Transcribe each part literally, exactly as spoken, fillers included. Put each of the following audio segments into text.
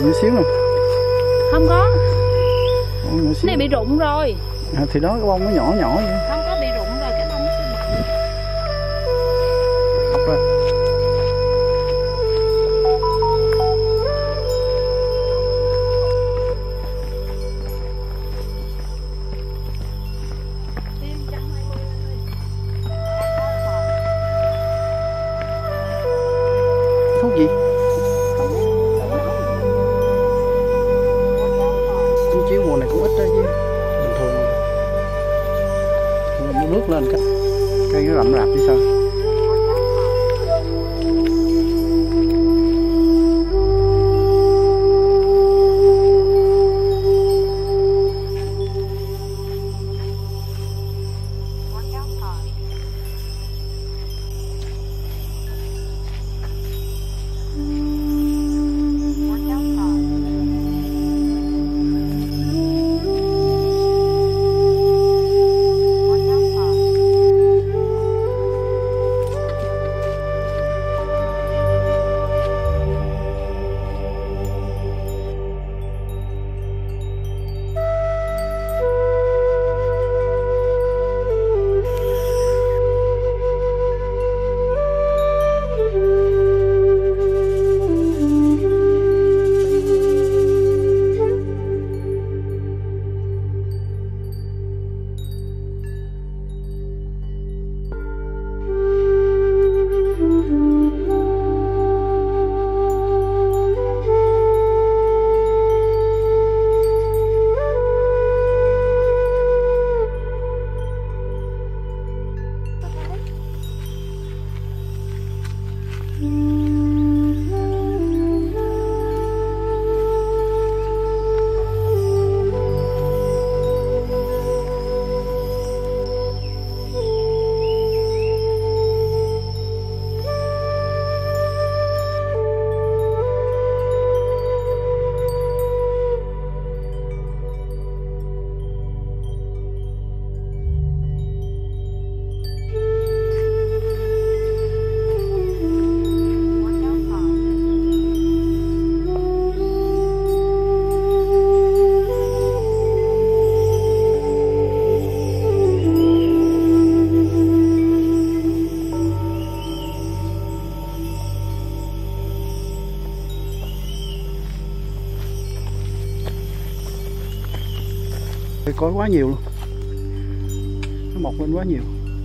Nhỏ xíu nè. Không có. Cái này bị rụng rồi. À, thì đó cái bông nó nhỏ nhỏ vậy. Không có bị rụng rồi, cái bông nó sẽ bự. Học ra. Thuốc gì? Chú chiếu mùa này cũng ít đó chứ. Bình thường nó nước lên cái cây nó rậm rạp chứ sao. Có quá nhiều luôn, nó mọc lên quá nhiều.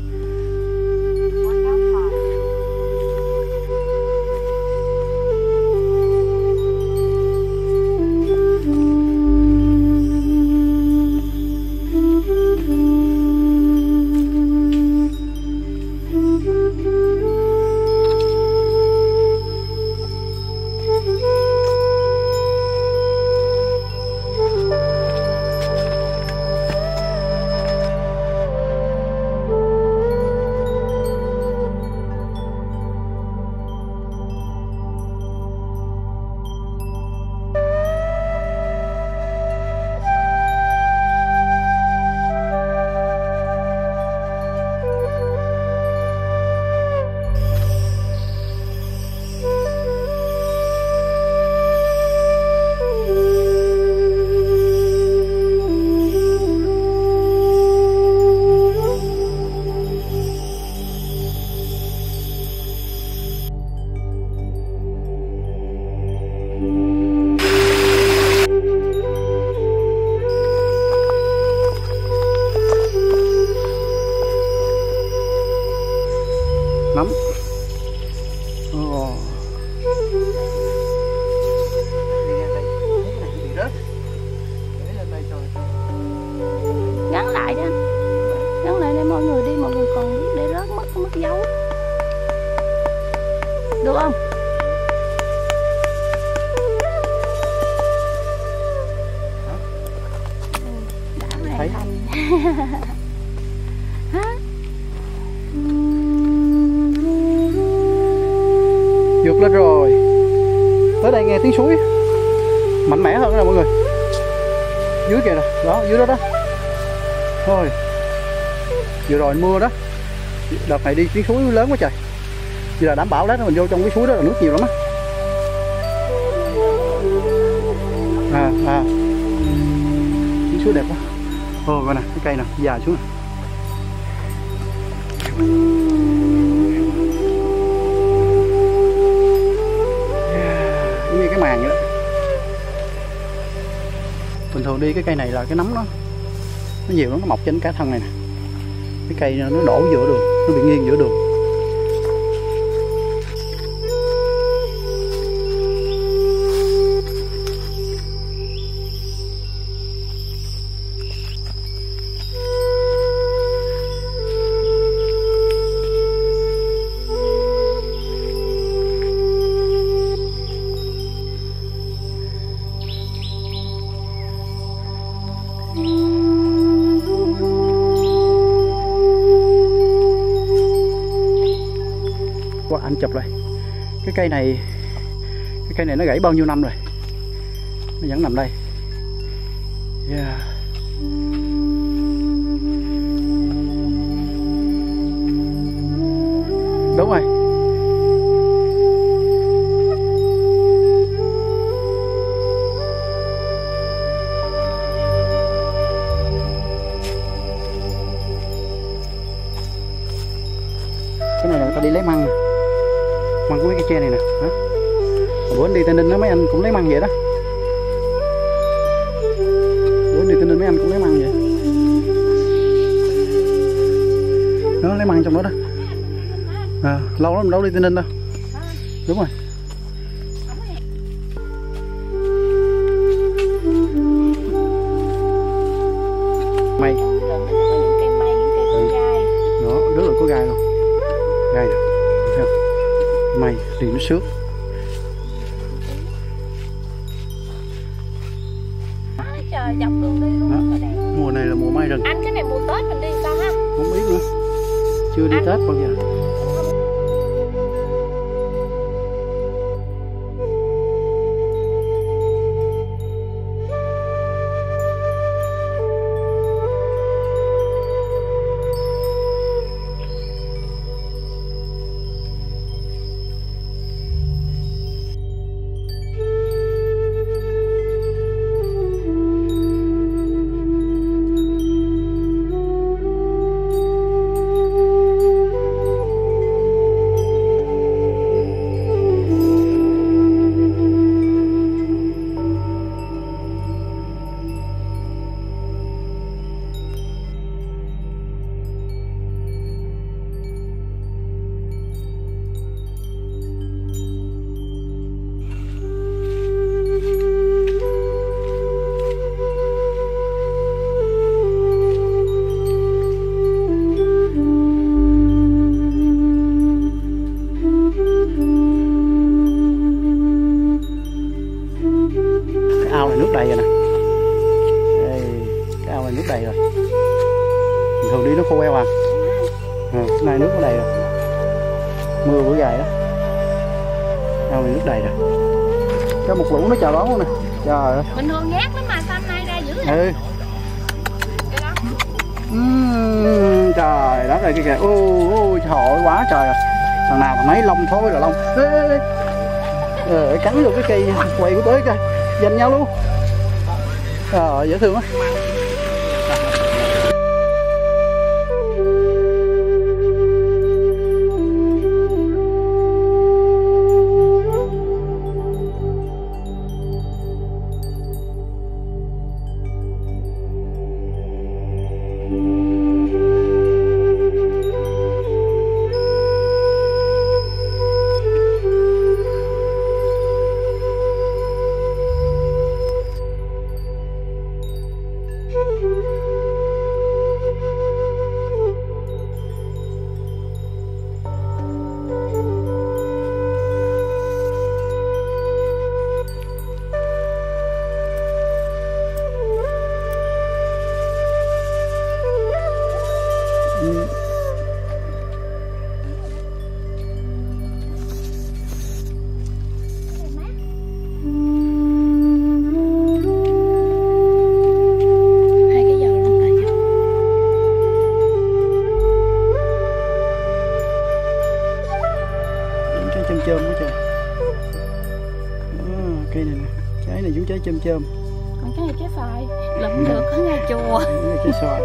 Nấm. Oh. Gắn lại đó, gắn lại để mọi người đi, mọi người còn để rớt mất mất dấu, được không? Đã hoàn thành. Vượt lên rồi. Tới đây nghe tiếng suối mạnh mẽ hơn nè mọi người. Dưới kìa nè, đó, dưới đó đó. Thôi. Vừa rồi mưa đó. Đợt này đi tiếng suối lớn quá trời. Chỉ là đảm bảo lát mình vô trong cái suối đó là nước nhiều lắm á. suối đẹp quá. Ồ coi nè, cái cây nè, dài xuống nè. Yeah, giống như cái màn vậy đó. Bình thường đi cái cây này là cái nấm nó nó nhiều lắm, nó mọc trên cái thân này nè. Cái cây nó đổ giữa đường, nó bị nghiêng giữa đường. Qua anh chụp lại cái cây này, cái cây này nó gãy bao nhiêu năm rồi, nó vẫn nằm đây. Yeah. Đúng rồi. Cái này là người ta đi lấy măng, măng của mấy cái tre này nè. Đó. Bữa anh đi Tây Ninh đó mấy anh cũng lấy măng vậy đó. Bữa anh đi Tây Ninh mấy anh cũng lấy măng vậy. Nó lấy măng trong đó đó. À, lâu lắm đâu đi Tây Ninh đâu. Đúng rồi. Mây. Đó, rất là có gai luôn. Gai nè. Thấy không? Mây thì nó xước. Trời, dọc đường đi luôn. Đó. Mùa này là mùa mai rừng. Anh cái này mùa Tết mình đi sao ha? Không biết nữa. Chưa đi anh... Tết bao giờ. Ao này nước đầy rồi nè. Đây, cái ao này nước đầy rồi. Bình thường đi nó khô eo à. À, cái này nước nó đầy rồi. Mưa bữa dài đó. Ao này nước đầy rồi. Có một lũ nó chào đón luôn nè. Trời ơi. Bình thường nhát lắm mà sao nay ra dữ vậy? Ừ. Uhm, trời đất ơi, cái kìa. Ôi ôi trời ơi, quá trời rồi. Thằng nào thằng nấy lông thôi là lông. Ê, ê, ê. Ờ, cắn vô cái cây quay của tới coi. Giành nhau luôn. Ờ, dễ thương quá. Chôm quá trời. Đó, cây này nè, trái này giống trái chôm chôm. Còn cái này trái xoài, lụm được có ngay chùa. Trái xoài.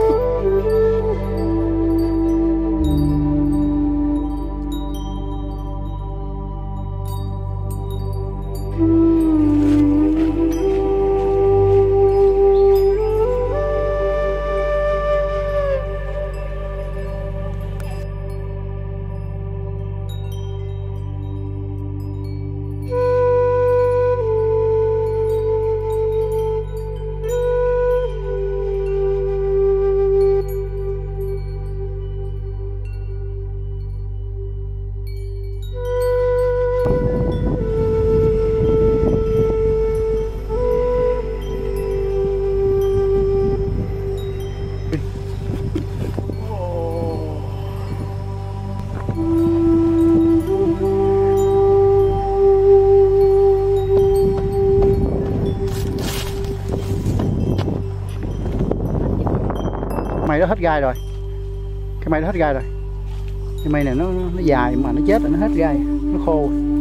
Mày đó hết gai rồi, cái mây đó hết gai rồi, cái mây này nó nó dài mà nó chết rồi, nó hết gai, nó khô.